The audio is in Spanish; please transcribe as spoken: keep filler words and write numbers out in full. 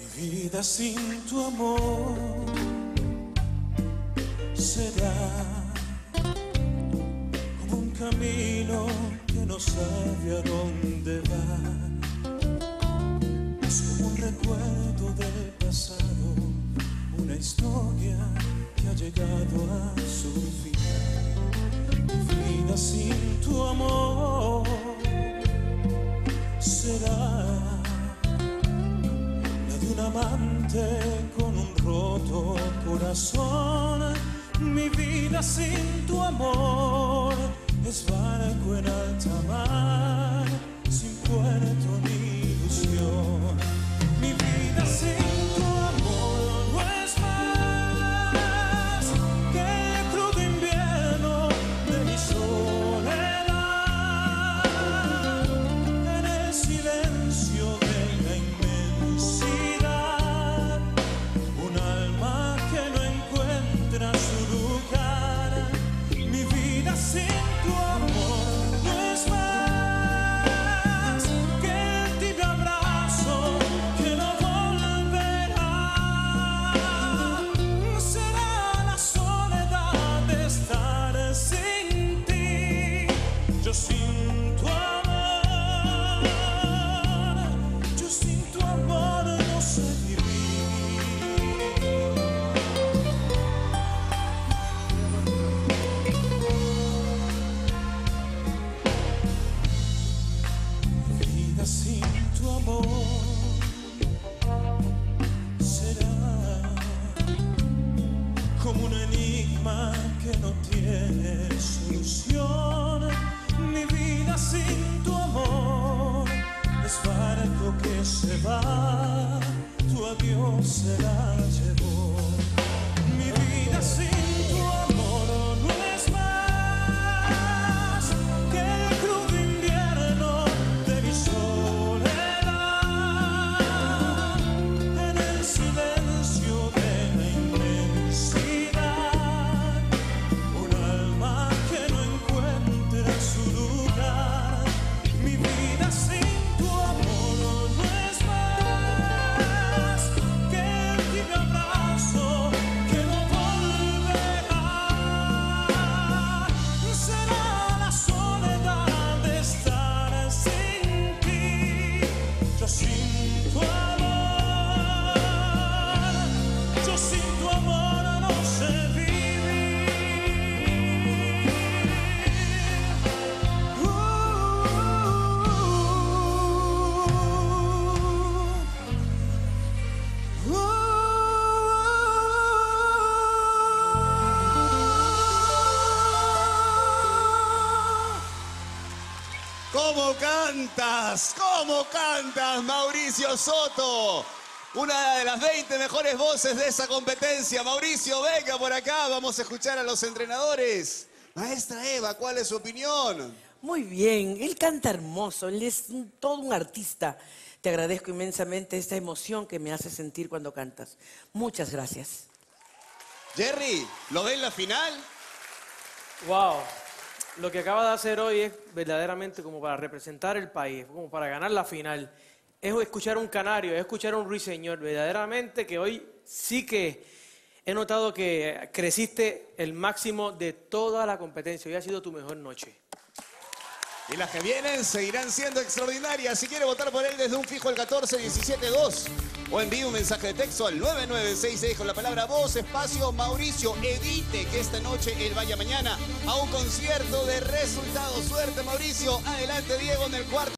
Vida sin tu amor será como un camino que no sabe a dónde va. Es como un recuerdo del pasado, una historia que ha llegado a su final. Vida sin tu amor será un amante con un roto corazón. Mi vida sin tu amor es barco en alta mar, sin puerto ni ilusión. Mi vida sin tu amor no es más que el crudo invierno de mi soledad, en el silencio de la inmensidad. Su lugar, mi vida sin tu amor no es más que el tibio abrazo que no volverá. Será la soledad de estar sin ti, yo sin tu amor, yo sin tu amor no sé vivir. Sin tu amor será como un enigma que no tiene solución. Mi vida sin tu amor es barco que se va, tu adiós se la llevó. Mi vida sin tu amor no es más que el crudo invierno de mi soledad, en el silencio de la inmensidad. Un alma que no encuentra su lugar. Mi vida sin tu amor no es más que el tibio abrazo que no volverá. Será la soledad de estar sin ti, yo sin tu amor, yo sin tu amor no sé vivir. Uh, uh, uh. ¿Cómo cantas? ¿Cómo cantas, Mauricio Soto? Una de las veinte mejores voces de esa competencia. Mauricio, venga por acá, vamos a escuchar a los entrenadores. Maestra Eva, ¿cuál es su opinión? Muy bien, él canta hermoso, él es un- todo un artista. Te agradezco inmensamente esta emoción que me hace sentir cuando cantas. Muchas gracias. Jerry, ¿lo ve en la final? Wow, lo que acaba de hacer hoy es verdaderamente como para representar el país, como para ganar la final. Es escuchar a un canario, es escuchar a un ruiseñor, verdaderamente que hoy sí que he notado que creciste el máximo de toda la competencia. Hoy ha sido tu mejor noche. Y las que vienen seguirán siendo extraordinarias. Si quiere votar por él desde un fijo al catorce diecisiete dos o envíe un mensaje de texto al nueve nueve seis seis con la palabra voz, espacio Mauricio. Evite que esta noche él vaya mañana a un concierto de resultados. Suerte, Mauricio. Adelante, Diego, en el cuarto.